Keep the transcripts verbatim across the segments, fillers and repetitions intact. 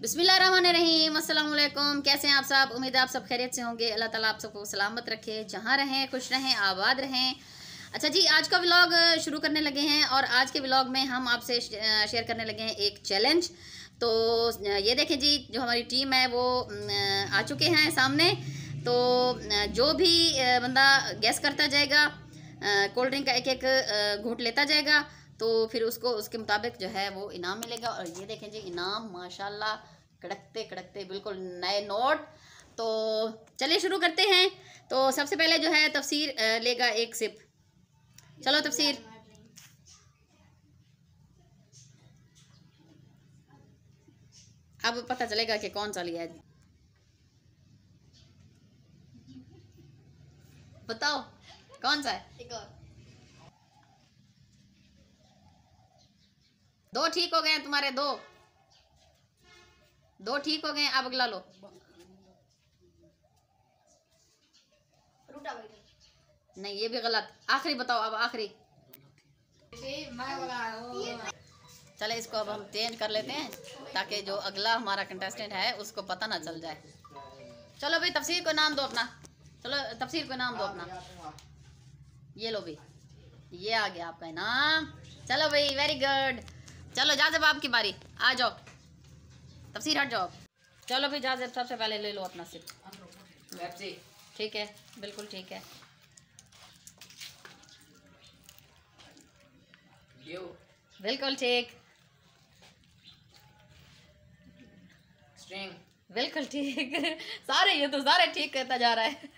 बिस्मिल्लाहिर्रहमानिर्रहीम, अस्सलाम वालेकुम। कैसे हैं आप सब? उम्मीद है आप सब खैरियत से होंगे। अल्लाह ताला आप सबको सलामत रखे, जहाँ रहें खुश रहें, आबाद रहें। अच्छा जी, आज का व्लॉग शुरू करने लगे हैं और आज के व्लॉग में हम आपसे शेयर करने लगे हैं एक चैलेंज। तो ये देखें जी, जो हमारी टीम है वो आ चुके हैं सामने। तो जो भी बंदा गैस करता जाएगा, कोल्ड ड्रिंक का एक एक घूंट लेता जाएगा, तो फिर उसको उसके मुताबिक जो है वो इनाम मिलेगा। और ये देखें जी, इनाम माशाल्लाह कड़कते कड़कते बिल्कुल नए नोट। तो चलिए शुरू करते हैं। तो सबसे पहले जो है तफसीर लेगा एक सिप। चलो तफसीर। अब पता चलेगा कि कौन सा लिया है। बताओ कौन सा है। एक और दो ठीक हो गए हैं तुम्हारे, दो दो ठीक हो गए हैं। अब अगला लो। नहीं, ये भी गलत। आखिरी बताओ, अब आखिरी। चले इसको अब हम चेंज कर लेते हैं ताकि जो अगला हमारा कंटेस्टेंट है उसको पता ना चल जाए। चलो भाई, तफसीर को नाम दो अपना। चलो तफसीर को नाम दो अपना। ये लो भाई, ये आ गया आपका इनाम। चलो भाई, वेरी गुड। चलो जाज़ब, आपकी बारी। आ जाओ तफसीर, हट जाओ। चलो भाई जाज़ब, सबसे पहले ले लो अपना सिप। ठीक है, बिल्कुल ठीक है। बिल्कुल ठीक, बिल्कुल ठीक। सारे ये तो सारे ठीक कहता जा रहा है।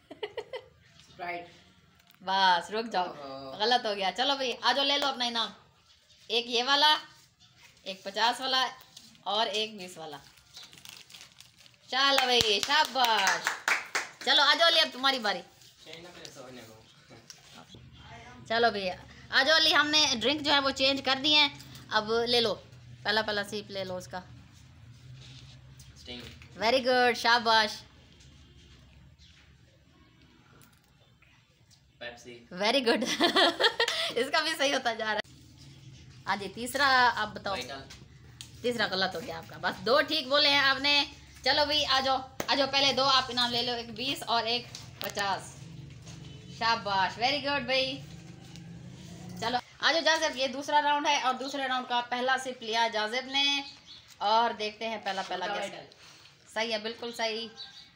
बस रुक जाओ, गलत हो गया। चलो भाई आ जाओ, ले लो अपना इनाम। एक ये वाला, एक पचास वाला और एक बीस वाला। चलो भाई, शाबाश। चलो आ जाओ अली, अब तुम्हारी बारी। चलो भैया आ जाओ अली, हमने ड्रिंक जो है वो चेंज कर दी है। अब ले लो, पहला पहला सीप ले लो उसका। वेरी गुड, शाबाश, वेरी गुड। इसका भी सही होता जा रहा है। हाँ जी, तीसरा आप बताओ। तीसरा गलत हो गया आपका, बस दो ठीक बोले हैं आपने। चलो भाई आ जाओ, आ जाओ, पहले दो आप इनाम ले लो, एक बीस और एक पचास। शाबाश, वेरी गुड भाई। चलो आ जाओ जाज़ब, ये दूसरा राउंड है और दूसरे राउंड का पहला सिप लिया जाज़ब ने। और देखते हैं पहला पहला गैस। सही है, बिल्कुल सही,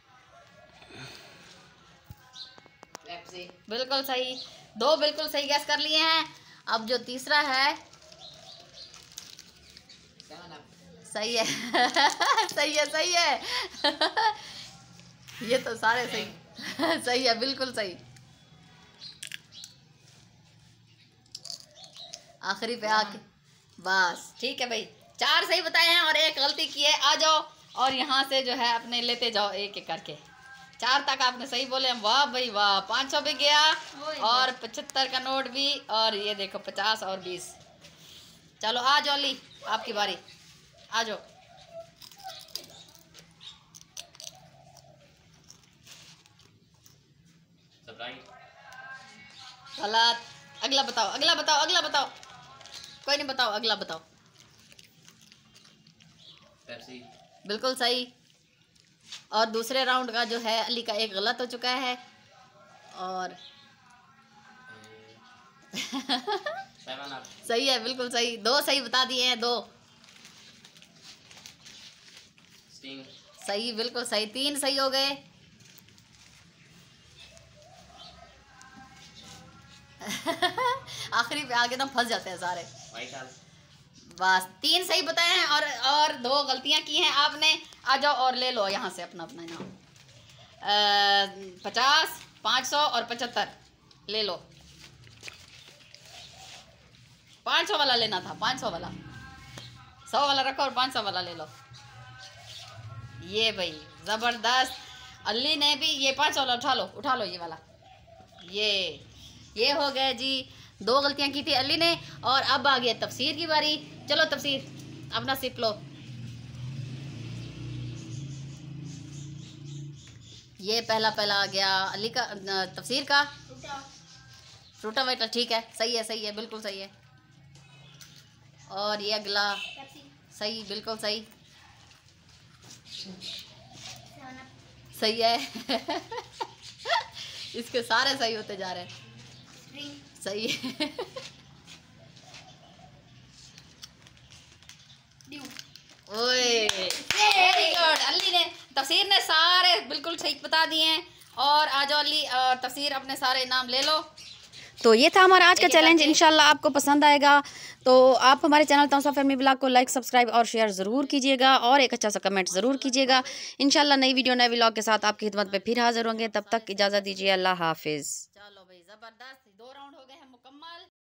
बिल्कुल सही। दो बिल्कुल सही गैस कर लिए हैं। अब जो तीसरा है सही है। सही है, सही है। ये तो सारे सही। सही है, बिल्कुल सही। आखिरी पे आके बस ठीक है भाई, चार सही बताए हैं और एक गलती की है। आ जाओ और यहाँ से जो है अपने लेते जाओ एक एक करके। चार तक आपने सही बोले। वाह भाई वाह, पाँच सौ भी गया और पचहत्तर का नोट भी, और ये देखो पचास और बीस। चलो आ जाओ अली, आपकी बारी। आ जाओ। गलत। अगला बताओ, अगला बताओ, अगला बताओ। कोई नहीं, बताओ अगला बताओ। पेप्सी। बिल्कुल सही। और दूसरे राउंड का जो है अली का एक गलत हो चुका है। और सही है, बिल्कुल सही। दो सही बता दिए हैं, दो सही, बिल्कुल सही। तीन सही हो गए। आखिरी पे आगे तो फंस जाते हैं सारे। बस तीन सही बताए हैं और और दो गलतियां की हैं आपने। आ जाओ और ले लो यहाँ से अपना अपना इनाम। पचास, पाँच सौ और पचहत्तर ले लो। पाँच सौ वाला लेना था, पाँच सौ वाला। सौ वाला रखो और पाँच सौ वाला ले लो। ये भाई ज़बरदस्त। अली ने भी ये पाँच सौ वाला उठा लो, उठा लो ये वाला। ये ये हो गए जी, दो गलतियां की थी अली ने। और अब आ गया तफसीर की बारी। चलो तफसीर, अपना सिप लो। ये पहला पहला आ गया अली का, तफसीर का फ्रूटा वाइटा। ठीक है, सही है, सही है, बिल्कुल सही है। और ये अगला सही, बिल्कुल सही। सही है। इसके सारे सही होते जा रहे हैं। सही है। ओए वेरी गुड। अली ने तफसीर ने सारे बिल्कुल सही बता दिए हैं। और आ जाओ अली, तफसीर अपने सारे इनाम ले लो। तो ये था हमारा आज का चैलेंज। इंशाल्लाह आपको पसंद आएगा। तो आप हमारे चैनल तौसा फैमिली ब्लॉग को लाइक, सब्सक्राइब और शेयर ज़रूर कीजिएगा और एक अच्छा सा कमेंट ज़रूर कीजिएगा। इंशाल्लाह नई वीडियो नए व्लॉग के साथ आपकी खिदमत में फिर हाजिर होंगे। तब तक इजाज़त दीजिए। अल्लाह हाफिज़। चलो भाई ज़बरदस्त, दो राउंड हो गए हैं मुकम्मल।